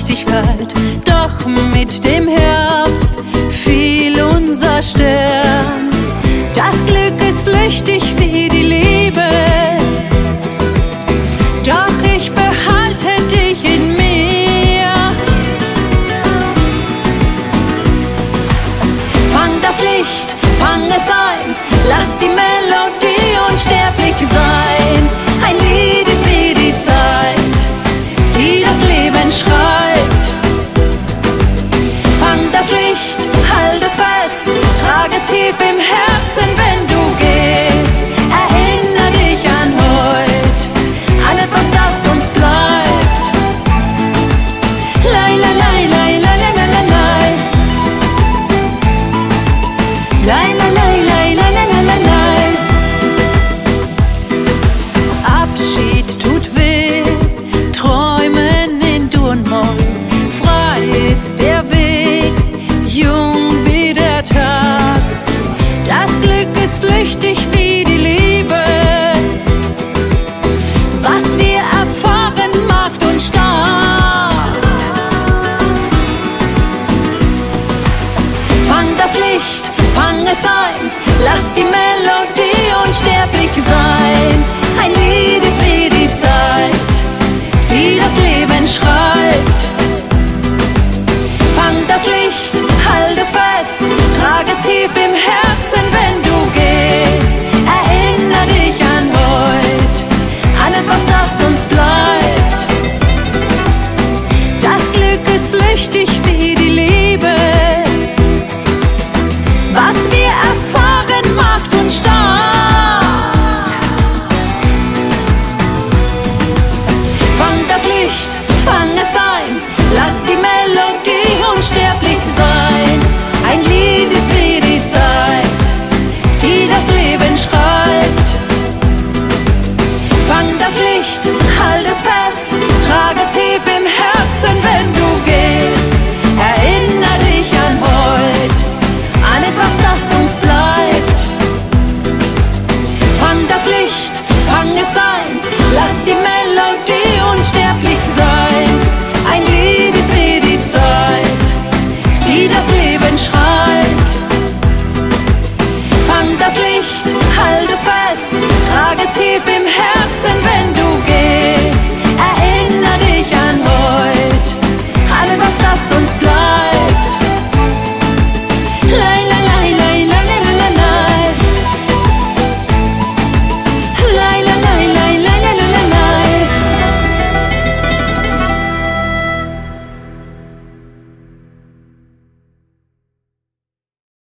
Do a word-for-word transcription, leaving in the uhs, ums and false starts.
Leichtigkeit, doch mit dem Herbst fiel unser Stern. Das Glück ist flüchtig wie die Liebe, doch ich behalte dich in mir. Fang das Licht, fang es ein, lass die Melodie unsterblich sein. Ein Lied ist wie die Zeit, die das Leben schreibt. Fang das Licht, halt es fest, trag es tief im Herzen, wenn du gehst. Erinnere dich an heut, an etwas, das uns bleibt. Lai, lai, lai, lai, lai, lai, lai, lai. Lai, lai, lai, lai, lai, lai, lai, lai. Abschied tut weh, träumen in Du und Morgen. Frei ist der Weg, jung wie der Tag. Das Glück ist flüchtig wie die Liebe. Was wir erfahren, macht uns stark. Fang das Licht, fang es ein, lass die Melodie unsterblich sein. Ein Lied ist wie die Zeit, die das Leben schreibt. Fang das Licht, halt es fest, trag es tief im Herzen, wenn du gehst. Erinnere dich an heut, an etwas, das uns bleibt. Das Glück ist flüchtig wie die Liebe. Was wir erfahren, macht uns stark. Fang das Licht, fang es ein, lass die Melodie unsterblich sein. Ein Lied ist wie die Zeit, die das Leben schreibt. Fang das Licht, halt es fest, trage